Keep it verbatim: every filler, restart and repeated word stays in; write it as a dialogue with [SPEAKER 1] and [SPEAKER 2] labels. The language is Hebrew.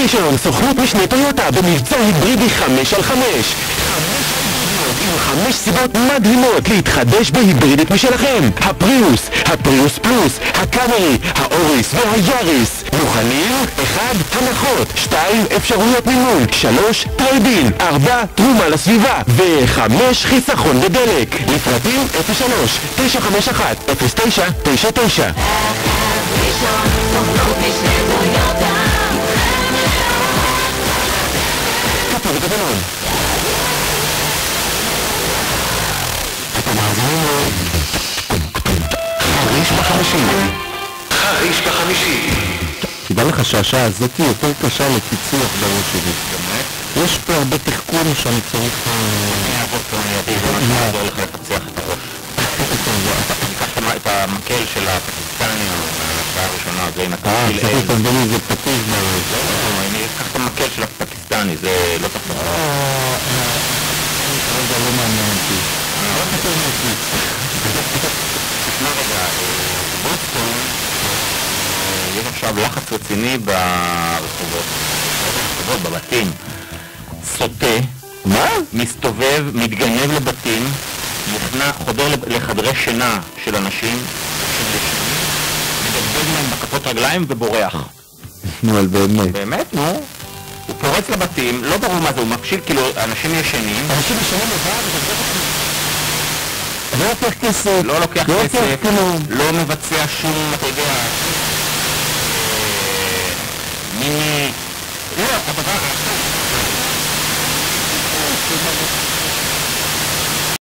[SPEAKER 1] ראשון, סוכנות משנה טויוטה במבצע היברידי חמש על חמש. עם חמש סיבות מדהימות להתחדש בהיברידית משלכם. הפריוס, הפריוס פלוס, הקאמרי, האוריס והיאריס. מוכנים? אחד, הנחות. שתיים, אפשרויות מימון. שלוש, טריידין. ארבע, תרומה לסביבה. וחמש, חיסכון בדלק. לפרטים אפס שלוש, תשע חמש אחת, אפס תשע תשע תשע.
[SPEAKER 2] ראשון, סוכנות משנה טויוטה.
[SPEAKER 1] כפו ותקנון. חריש בחמישי. חריש בחמישי.
[SPEAKER 3] תדע לך שהשעה הזאת היא יותר קשה לפיצוח בראש שלי. יש פה הרבה תחכום שאני צריך...
[SPEAKER 4] אני אעבוד פה, אני אעבוד פה, אני אעזור לך לפצח את הראש. ניקח את המקל של הפקיסטני, ההשוואה הראשונה, זה נקל של...
[SPEAKER 3] אה, צריך תנדון איזה פתיז בראש.
[SPEAKER 4] לא, אני אקח את המקל של הפקיסטני, זה לא תחתון.
[SPEAKER 3] אני כרגע לא מעניין אותי. לא חסר מוסיף.
[SPEAKER 4] תשמע רגע, בוסטון, יש עכשיו לחץ רציני ברחובות, ברחובות, בבתים. סוטה,
[SPEAKER 3] מה?
[SPEAKER 4] מסתובב, מתגנב לבתים, נכנע, חודר לחדרי שינה של אנשים, מדגדג להם בכפות רגליים ובורח.
[SPEAKER 3] נו, אבל באמת.
[SPEAKER 4] באמת, נו. הוא פורץ לבתים, לא ברור מה זה, הוא מפשיל, כאילו, אנשים ישנים.
[SPEAKER 3] אנשים ישנים לבד, לא לוקח כסף.
[SPEAKER 4] לא לוקח כסף, לא מבצע שום, אתה יודע, מיני... לא, הדבר...